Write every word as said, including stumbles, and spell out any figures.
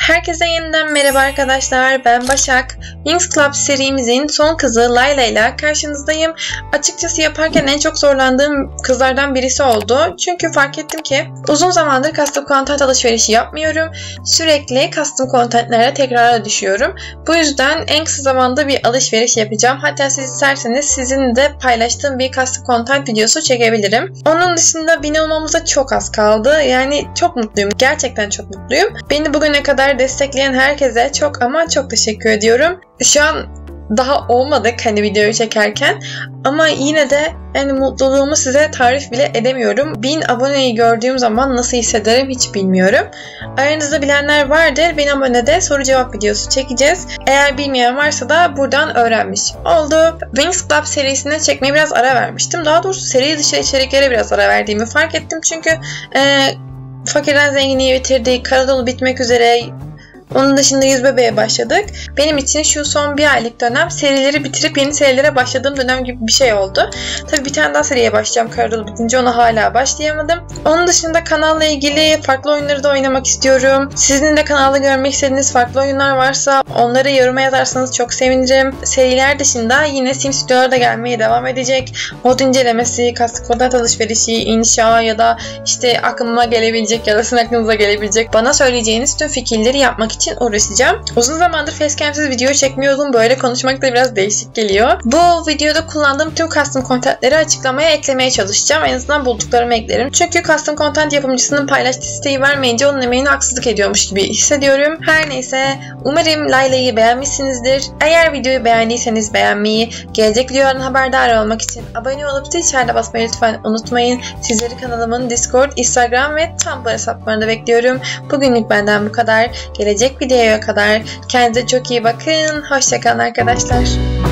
Herkese yeniden merhaba arkadaşlar, ben Başak. Winx Club serimizin son kızı Layla ile karşınızdayım. Açıkçası yaparken en çok zorlandığım kızlardan birisi oldu. Çünkü fark ettim ki uzun zamandır custom content alışverişi yapmıyorum. Sürekli custom contentlerle tekrara düşüyorum. Bu yüzden en kısa zamanda bir alışveriş yapacağım. Hatta siz isterseniz sizin de paylaştığım bir custom content videosu çekebilirim. Onun dışında bin olmamıza çok az kaldı. Yani çok mutluyum. Gerçekten çok mutluyum. Beni bugüne kadar destekleyen herkese çok ama çok teşekkür ediyorum. Şu an daha olmadık hani videoyu çekerken ama yine de yani mutluluğumu size tarif bile edemiyorum. bin aboneyi gördüğüm zaman nasıl hissederim hiç bilmiyorum. Aranızda bilenler vardır. bin abonede soru cevap videosu çekeceğiz. Eğer bilmeyen varsa da buradan öğrenmiş oldu. Winx Club serisine çekmeye biraz ara vermiştim. Daha doğrusu seri dışı içeriklere biraz ara verdiğimi fark ettim. Çünkü e, Fakirden Zenginliği bitirdik. Karadolu bitmek üzere. Onun dışında Yüz Bebeğe başladık. Benim için şu son bir aylık dönem serileri bitirip yeni serilere başladığım dönem gibi bir şey oldu. Tabii bir tane daha seriye başlayacağım Karadolu bitince, ona hala başlayamadım. Onun dışında kanalla ilgili farklı oyunları da oynamak istiyorum. Sizin de kanalda görmek istediğiniz farklı oyunlar varsa onları yoruma yazarsanız çok sevinirim. Seriler dışında yine Sims videoları da gelmeye devam edecek. Mod incelemesi, custom content alışverişi, inşa ya da işte aklıma gelebilecek ya da sizin aklınıza gelebilecek bana söyleyeceğiniz tüm fikirleri yapmak için uğraşacağım. Uzun zamandır facecam'siz video çekmiyordum. Böyle konuşmak da biraz değişik geliyor. Bu videoda kullandığım tüm custom contentleri açıklamaya eklemeye çalışacağım. En azından bulduklarımı eklerim. Çünkü custom content yapımcısının paylaştığı siteyi vermeyince onun emeğine haksızlık ediyormuş gibi hissediyorum. Her neyse, umarım Layla'yı beğenmişsinizdir. Eğer videoyu beğendiyseniz beğenmeyi, gelecek videolardan haberdar olmak için abone olup zil çanına basmayı lütfen unutmayın. Sizleri kanalımın Discord, Instagram ve Tumblr hesaplarında bekliyorum. Bugünlük benden bu kadar. Gelecek videoya kadar kendinize çok iyi bakın. Hoşça kalın arkadaşlar.